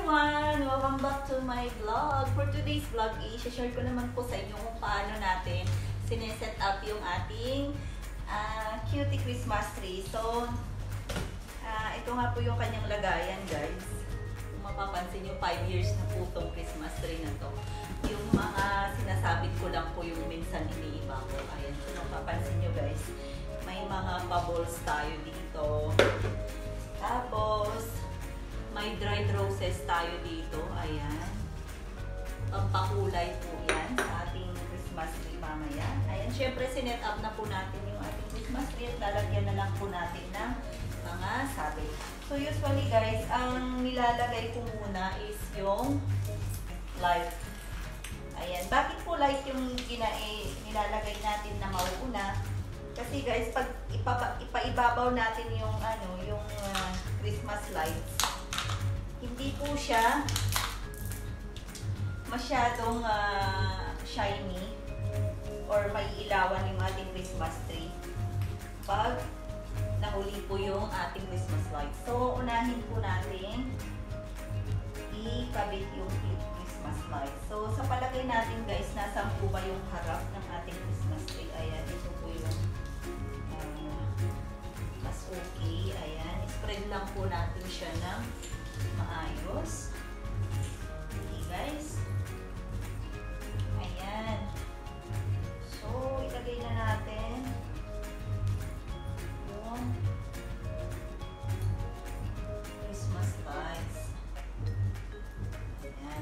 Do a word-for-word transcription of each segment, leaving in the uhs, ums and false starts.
everyone! Welcome back to my vlog. For today's vlog, i-share ko naman po sa inyo kung paano natin sineset up yung ating uh, cutie Christmas tree. So, uh, ito nga po yung kanyang lagayan, guys. Kung mapapansin nyo, five years na po itong Christmas tree na to. Yung mga sinasabit ko lang po yung minsan iniiba ko. Ayan, kung mapapansin nyo, guys, may mga bubbles tayo dito. Tapos, may dried roses tayo dito. Ayan. Pampakulay po yan sa ating Christmas tree mamaya. Ayan. Siyempre, sinet up na po natin yung ating Christmas tree at lalagyan na lang po natin ng mga sabit. So, usually guys, ang nilalagay ko muna is yung light. Ayan. Bakit po light yung ginae, nilalagay natin na mauuna? Kasi guys, pag ipa, ipaibabaw natin yung, ano, yung uh, Christmas lights, hindi po siya masyadong uh, shiny or may ilawan yung ating Christmas tree pag nahuli po yung ating Christmas lights. So, unahin po natin ikabit yung Christmas lights. So, sa palagay natin guys, nasaan po ba yung harap ng ating Christmas tree? Ayan, ito po yung uh, mas okay. Ayan, spread lang po natin siya ng maayos. Okay guys. Ayan. So, ilagay na natin yung Christmas lights. Ayan.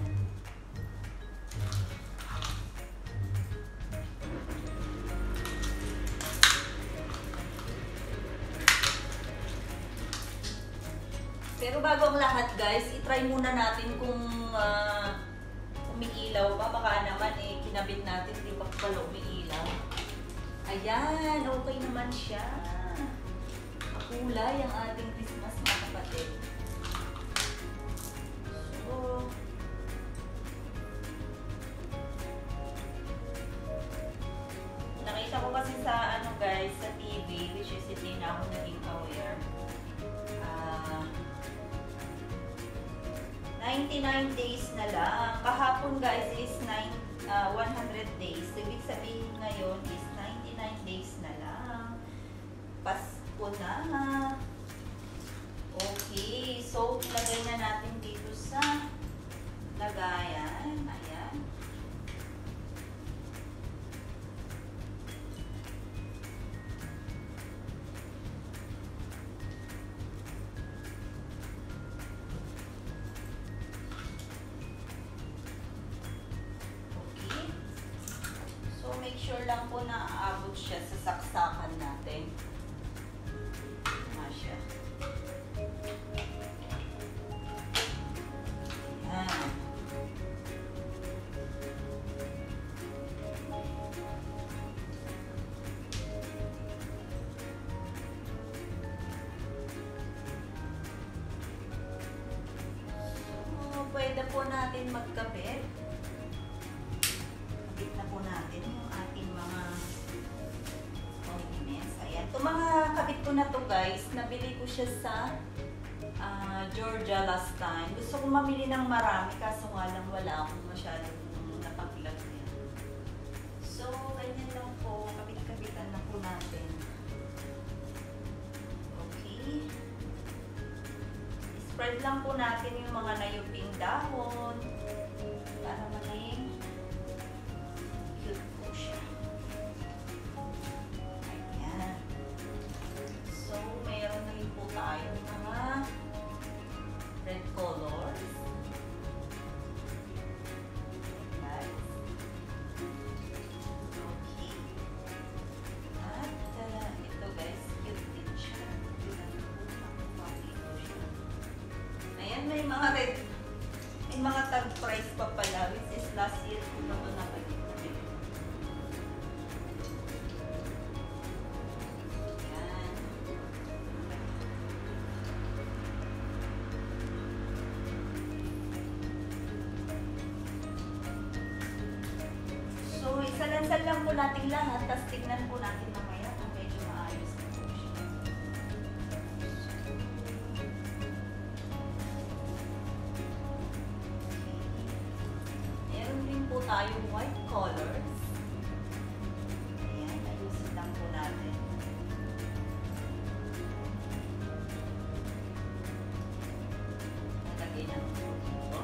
Pero bago ang lahat guys, itry muna natin kung uh, umiilaw pa. Baka naman eh, kinabit natin, di pa pala umiilaw. Ayan, okay naman siya. Makulay ang ating Christmas mga kapatid. So, nakita ko kasi sa ano guys, sa T V, which is hindi na ako naging aware. Ah... Uh, ninety-nine days na lang. Kahapon guys is nine, uh, one hundred days. So, ibig sabihin ngayon is ninety-nine days na lang. Pasko na. Okay. So, ilagay na natin dito sa lagayan. Ayan. Make sure lang po na aabot siya sa saksakan natin. Tama siya. Ayan. So, pwede po natin magkabit. Kabit na po natin yung ating mga condiments. Ayan. Itong mga kabit ko na to guys, nabili ko siya sa uh, Georgia last time. Gusto ko mamili ng marami kaso nga lang wala akong masyadong napaglag yan. So, ganyan lang po. Kabit-kabitan na po natin. Okay. Spread lang po natin yung mga nayuping dahon para maging cute po siya. Ayan. So, mayroon na rin po tayo mga red colors. Guys. Okay. At uh, ito guys, cute din siya. Ayan, may mga red, may mga tag price pa pala, which is last year kung ito na ba. So, isalansan lang po natin lahat, tapos tignan po natin mamaya kung medyo maayos na po siya. tayong white colors. Ayan, ayusin lang po natin. Nalagay na po dito.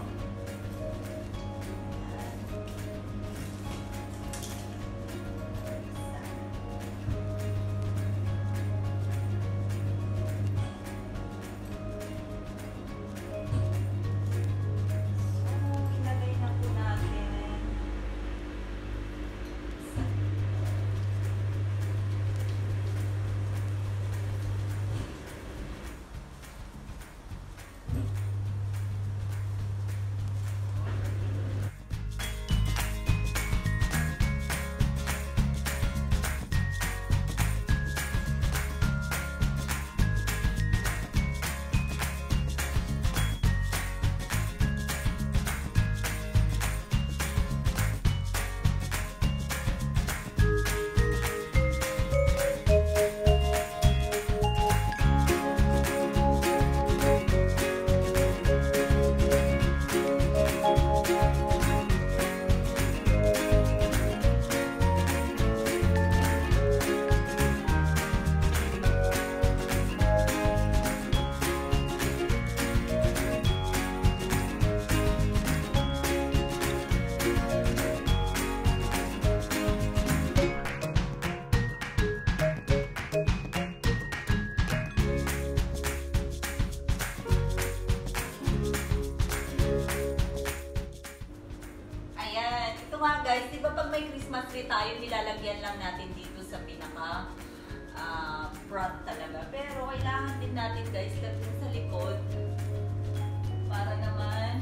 Guys, di ba pag may Christmas tree tayo, nilalagyan lang natin dito sa pinaka uh, front talaga. Pero kailangan din natin guys, lagyan sa likod para naman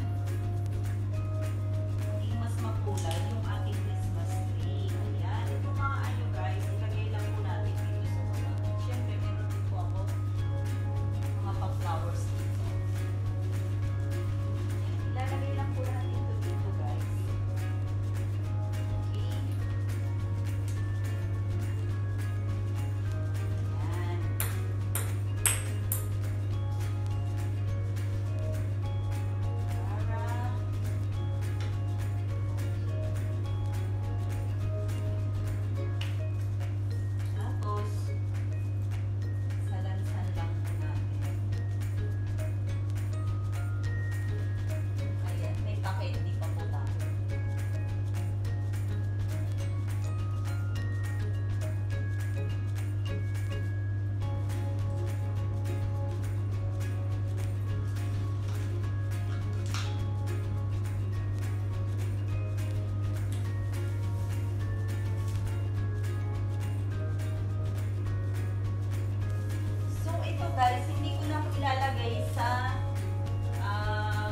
maging mas makulay yung ating Christmas tree. Ayan, ito mga ano guys, ilagay lang po natin dito sa mga. Siyempre, meron din po ako mga pang-flowers dito. Ilalagay lang po natin ito dito guys. Guys, hindi ko na ilalagay sa uh,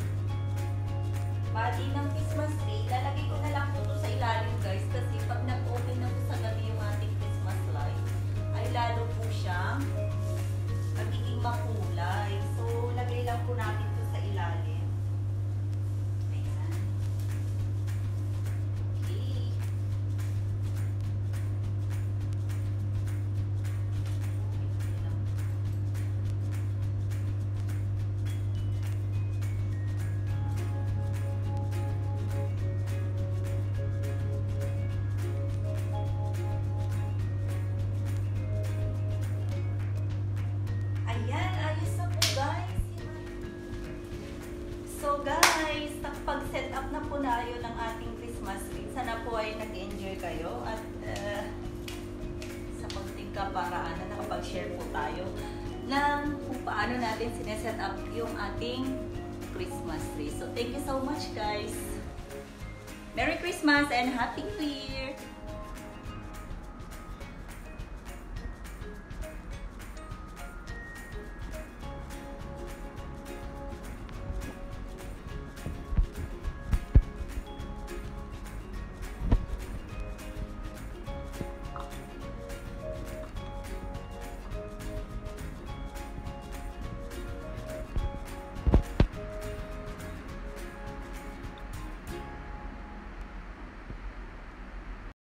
body ng Christmas tree. Ilalagay ko na lang po ito sa ilalim guys, kasi pag nag-open na po sa gabi yung ating Christmas light, ay lalo po siyang magiging makulay. So, lagay lang po natin ito sa ilalim. Ayan. Okay. So guys, pag-set up na po na yun ng ating Christmas tree. Sana po ay nag-enjoy kayo at uh, sa pagtingka paraan na nakapag-share po tayo ng kung paano natin sineset up yung ating Christmas tree. So thank you so much guys. Merry Christmas and Happy New Year!